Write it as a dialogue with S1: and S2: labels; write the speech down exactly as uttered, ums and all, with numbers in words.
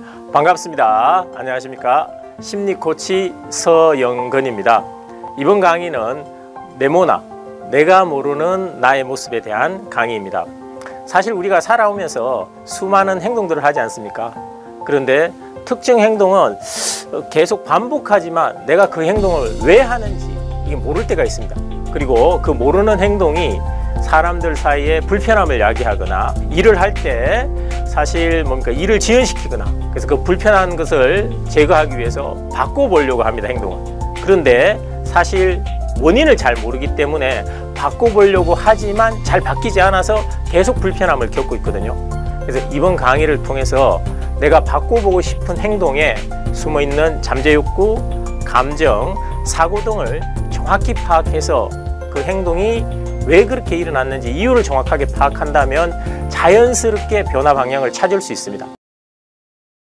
S1: 반갑습니다. 안녕하십니까. 심리코치 서영건입니다. 이번 강의는 메모나 내가 모르는 나의 모습에 대한 강의입니다. 사실 우리가 살아오면서 수많은 행동들을 하지 않습니까? 그런데 특정 행동은 계속 반복하지만 내가 그 행동을 왜 하는지 이게 모를 때가 있습니다. 그리고 그 모르는 행동이 사람들 사이에 불편함을 야기하거나 일을 할 때 사실 뭡니까 일을 지연시키거나 그래서 그 불편한 것을 제거하기 위해서 바꿔보려고 합니다. 행동을. 그런데 사실 원인을 잘 모르기 때문에 바꿔보려고 하지만 잘 바뀌지 않아서 계속 불편함을 겪고 있거든요. 그래서 이번 강의를 통해서 내가 바꿔보고 싶은 행동에 숨어있는 잠재욕구, 감정, 사고 등을 정확히 파악해서 그 행동이 왜 그렇게 일어났는지 이유를 정확하게 파악한다면 자연스럽게 변화 방향을 찾을 수 있습니다.